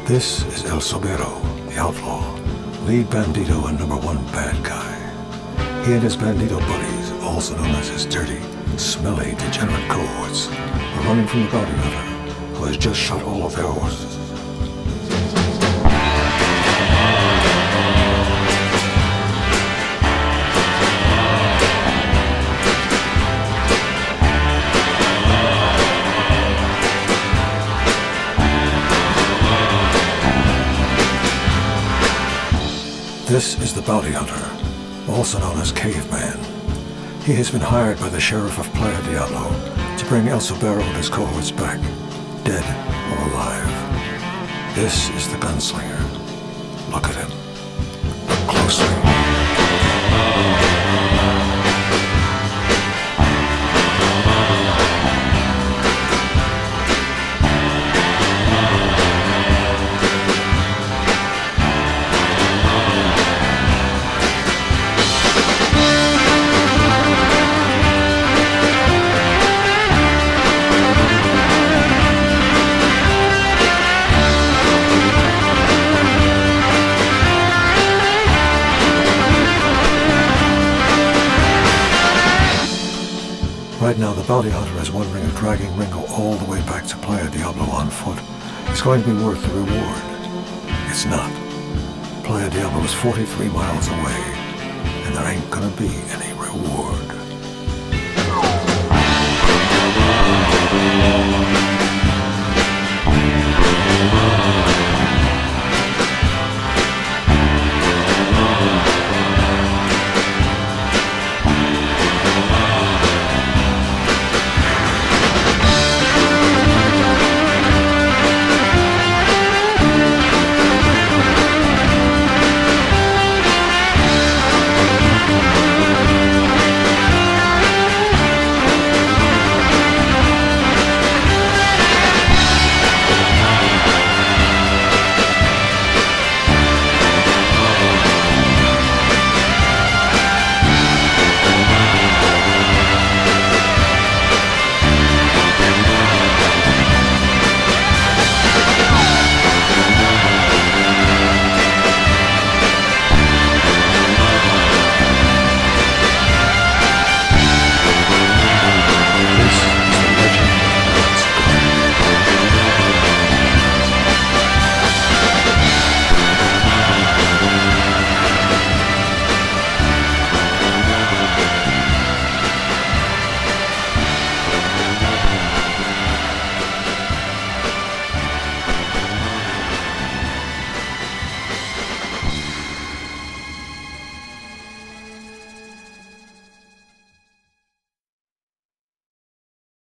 This is El Sobero, the outlaw, lead bandito and #1 bad guy. He and his bandito buddies, also known as his dirty, smelly, degenerate cohorts, are running from the bounty hunter, who has just shot all of their horses. This is the bounty hunter, also known as Caveman. He has been hired by the sheriff of Playa Diablo to bring El Sobero and his cohorts back, dead or alive. This is the gunslinger. Look at him. Look closely. Right now, the bounty hunter is wondering if dragging Ringo all the way back to Playa Diablo on foot is going to be worth the reward. It's not. Playa Diablo is 43 miles away, and there ain't gonna be any reward.